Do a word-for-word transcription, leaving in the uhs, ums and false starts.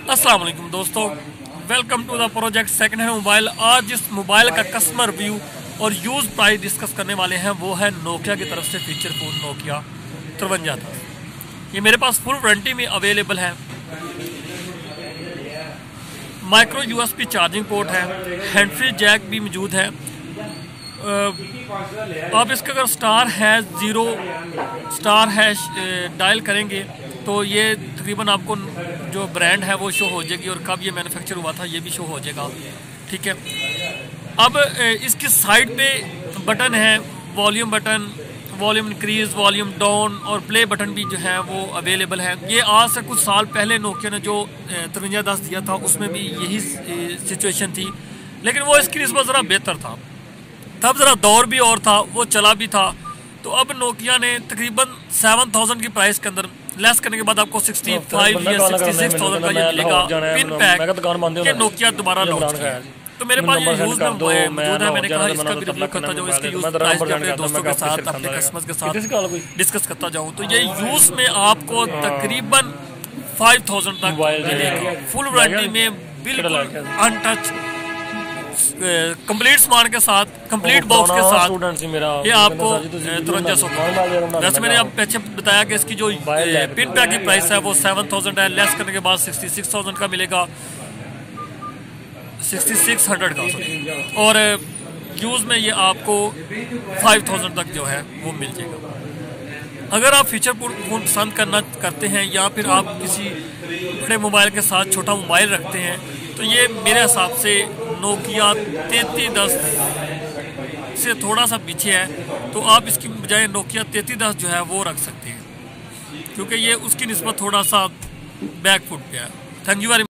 अस्सलाम वालेकुम दोस्तों, welcome to the project second hand mobile. आज इस मोबाइल का कस्टमर रिव्यू और यूज़ प्राइस डिस्कस करने वाले हैं। वो है नोकिया की तरफ से फीचर फोन नोकिया तिरवंजा था। ये मेरे पास फुल वारंटी में अवेलेबल है। माइक्रो यूएसबी चार्जिंग पोर्ट है, हैंड फ्री जैक भी मौजूद है। आप इसका अगर स्टार है ज़ीरो स्टार हैश डायल करेंगे तो ये तकरीबन आपको जो ब्रांड है वो शो हो जाएगी और कब ये मैन्युफैक्चर हुआ था ये भी शो हो जाएगा। ठीक है, अब इसकी साइड पे बटन है, volume button, volume increase, volume down और प्ले बटन भी जो है वो अवेलेबल है। ये आज से कुछ साल पहले नोकिया ने जो तिरवंजा दस दिया था उसमें भी यही सिचुएशन थी, लेकिन वो इसकी निस्बत ज़रा बेहतर था। तब ज़रा दौर भी और था, वो चला भी था। तो अब नोकिया ने तकरीबन सेवन थाउजेंड की प्राइस के अंदर लेस करने के बाद आपको सिक्सटी फाइव या सिक्सटी सिक्स थाउजेंड का ये मिलेगा पिन पैक के नोकिया दोबारा लॉन्च किया। तो मेरे पास ये यूज़ में मौजूद है। मैंने कहा इसका भी रिव्यू करता जाऊँ, इसके यूज़ प्राइस के अपने दोस्तों के साथ, अपने कस्टमर्स के साथ डिस्कस करता जाऊँ। तो ये यूज़ में आपको तकरीबन फाइव थाउजेंड तक मिलेगा, फुल वारंटी में, बिल्कुल अनटच, कंप्लीट सामान के साथ, कंप्लीट बॉक्स के साथ ये आपको तिरवंजा सौ। वैसे मैंने अब पीछे बताया कि इसकी जो पिन पैक की प्राइस है वो सेवन थाउजेंड है, लेस करने के बाद सिक्सटी सिक्स थाउजेंड का मिलेगा, सिक्सटी सिक्स हंड्रेड का सॉरी। और यूज़ में ये आपको फाइव थाउजेंड तक जो है वो मिल जाएगा। अगर आप फीचर फोन पसंद करना करते हैं या फिर आप किसी बड़े मोबाइल के साथ छोटा मोबाइल रखते हैं तो ये मेरे हिसाब से नोकिया तैंतीस दस से थोड़ा सा पीछे है। तो आप इसकी बजाय नोकिया तैंतीस दस जो है वो रख सकते हैं, क्योंकि ये उसकी निस्बत थोड़ा सा बैक फुट पे है। Thank you very much.